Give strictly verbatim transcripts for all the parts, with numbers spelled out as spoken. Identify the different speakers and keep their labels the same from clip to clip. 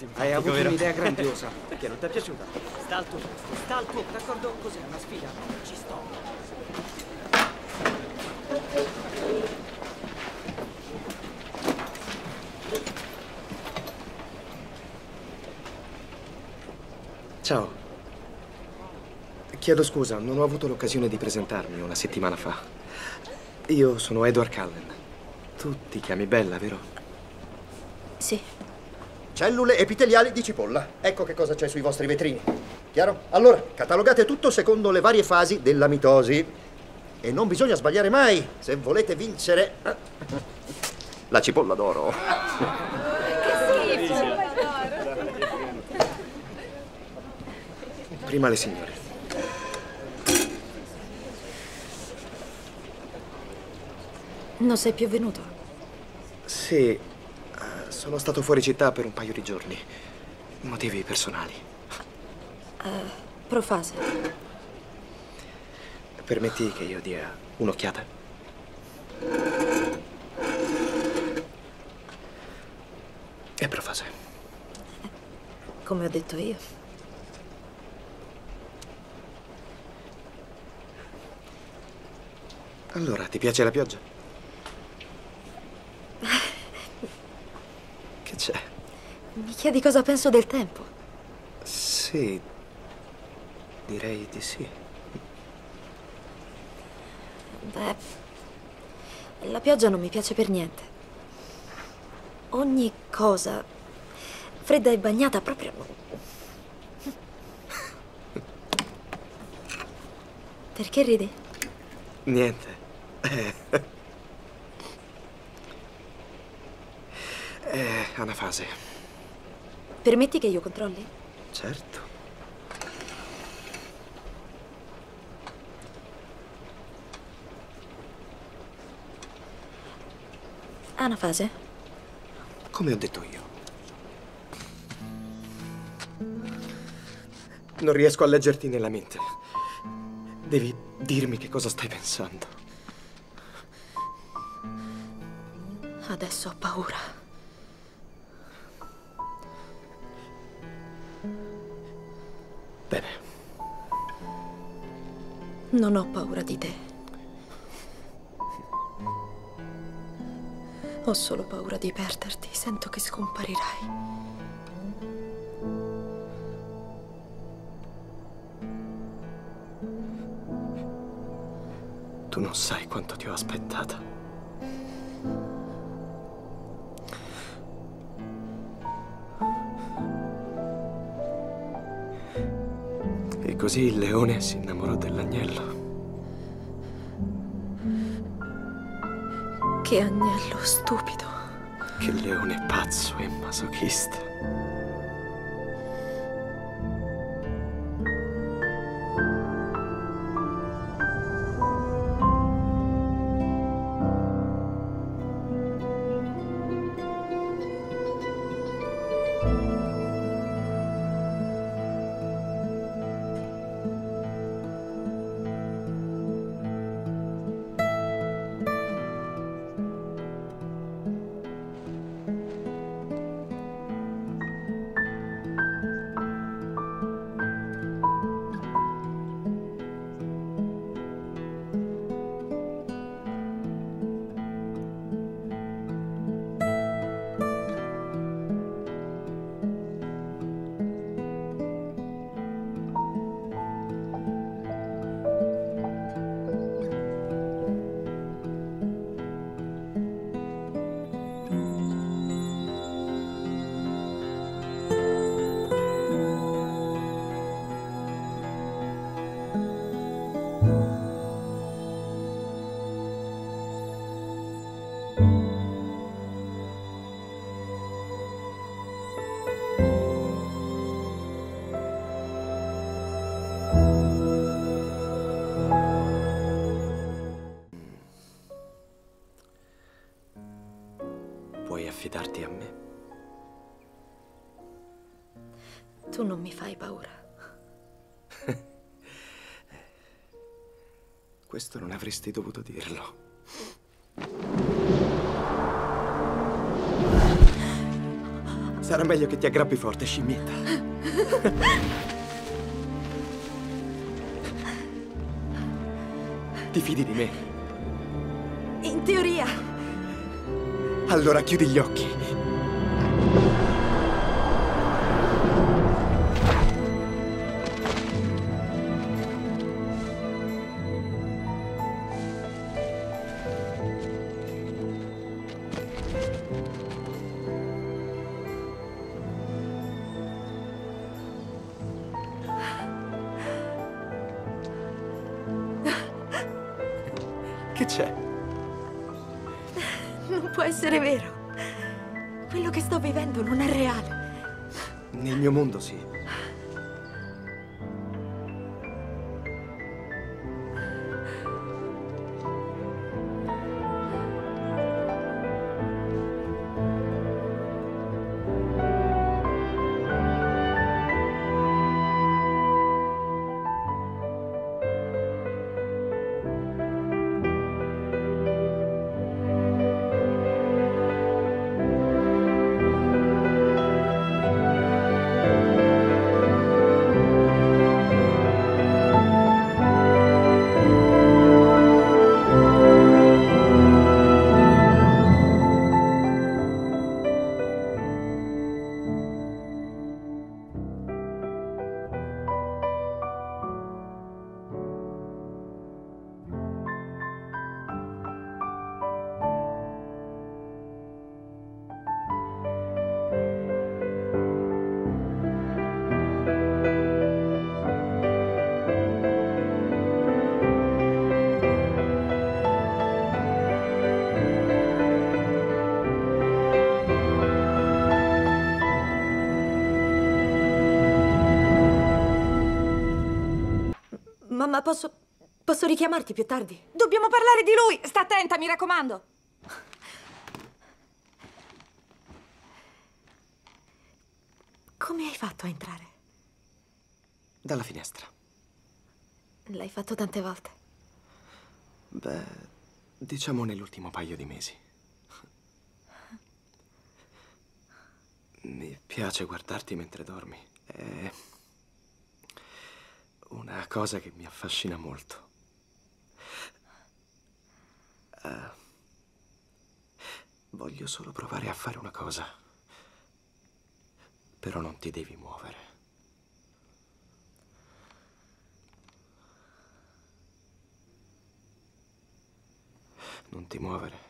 Speaker 1: Hai avuto
Speaker 2: vero?
Speaker 1: un'idea grandiosa. Perché non ti è piaciuta?
Speaker 2: Sta al tuo posto, sta al tuo, d'accordo? Cos'è, una sfida? Ci sto.
Speaker 1: Ciao. Chiedo scusa, non ho avuto l'occasione di presentarmi una settimana fa. Io sono Edward Cullen. Tu ti chiami Bella, vero?
Speaker 3: Sì.
Speaker 4: Cellule epiteliali di cipolla. Ecco che cosa c'è sui vostri vetrini. Chiaro? Allora, catalogate tutto secondo le varie fasi della mitosi. E non bisogna sbagliare mai se volete vincere la cipolla d'oro.
Speaker 1: Prima le signore.
Speaker 3: Non sei più venuto?
Speaker 1: Sì, eh, sono stato fuori città per un paio di giorni. Motivi personali.
Speaker 3: Uh, Profase.
Speaker 1: Permetti che io dia un'occhiata? È Profase.
Speaker 3: Come ho detto io.
Speaker 1: Allora, ti piace la pioggia? Che c'è?
Speaker 3: Mi chiedi cosa penso del tempo?
Speaker 1: Sì, direi di sì.
Speaker 3: Beh, la pioggia non mi piace per niente. Ogni cosa fredda e bagnata proprio... Perché ridi?
Speaker 1: Niente. È una fase.
Speaker 3: Permetti che io controlli?
Speaker 1: Certo.
Speaker 3: Anafase?
Speaker 1: Come ho detto io. Non riesco a leggerti nella mente. Devi dirmi che cosa stai pensando.
Speaker 3: Adesso ho paura.
Speaker 1: Bene.
Speaker 3: Non ho paura di te. Ho solo paura di perderti. Sento che scomparirai.
Speaker 1: Tu non sai quanto ti ho aspettata. E così il leone si innamorò dell'agnello.
Speaker 3: Che agnello stupido.
Speaker 1: Che leone pazzo e masochista. Puoi affidarti a me?
Speaker 3: Tu non mi fai paura.
Speaker 1: Questo non avresti dovuto dirlo. Sarà meglio che ti aggrappi forte, scimmietta. Ti fidi di me?
Speaker 3: In teoria.
Speaker 1: Allora chiudi gli occhi. Che c'è?
Speaker 3: Non può essere vero. Quello che sto vivendo non è reale.
Speaker 1: Nel mio mondo sì.
Speaker 3: Mamma, posso... posso richiamarti più tardi?
Speaker 5: Dobbiamo parlare di lui! Sta attenta, mi raccomando!
Speaker 3: Come hai fatto a entrare?
Speaker 1: Dalla finestra.
Speaker 3: L'hai fatto tante volte.
Speaker 1: Beh, diciamo nell'ultimo paio di mesi. Mi piace guardarti mentre dormi. È una cosa che mi affascina molto. Uh, voglio solo provare a fare una cosa. Però non ti devi muovere. Non ti muovere.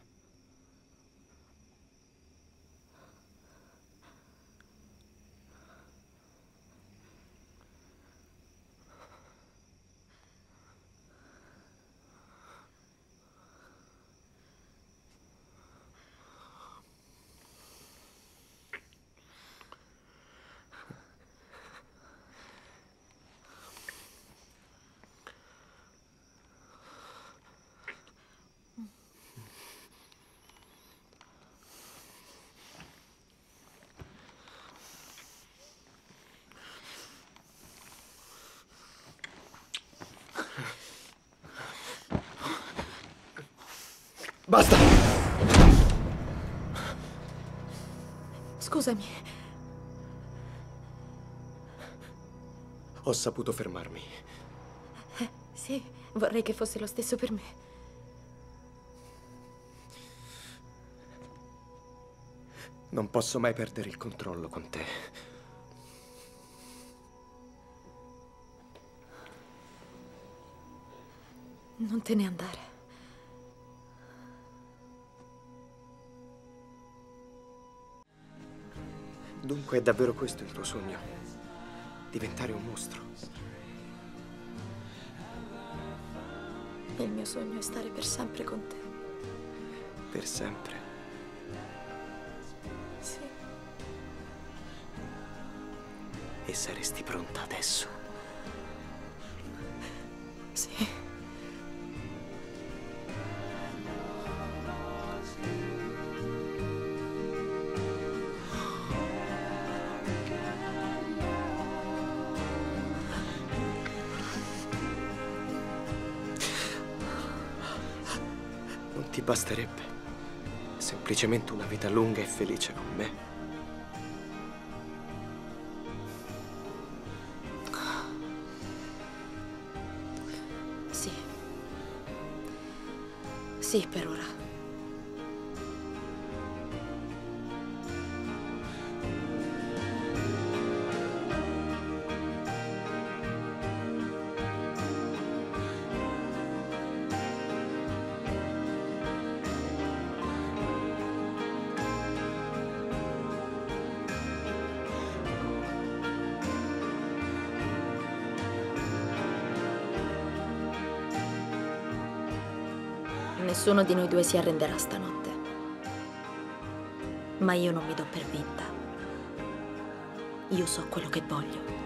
Speaker 1: Basta!
Speaker 3: Scusami.
Speaker 1: Ho saputo fermarmi.
Speaker 3: Eh, sì, vorrei che fosse lo stesso per me.
Speaker 1: Non posso mai perdere il controllo con te.
Speaker 3: Non te ne andare.
Speaker 1: Dunque è davvero questo il tuo sogno? Diventare un mostro?
Speaker 3: Il mio sogno è stare per sempre con te.
Speaker 1: Per sempre?
Speaker 3: Sì.
Speaker 1: E saresti pronta adesso?
Speaker 3: Sì.
Speaker 1: Non ti basterebbe semplicemente una vita lunga e felice con me?
Speaker 3: Sì, per ora. Nessuno di noi due si arrenderà stanotte. Ma io non mi do per vinta. Io so quello che voglio.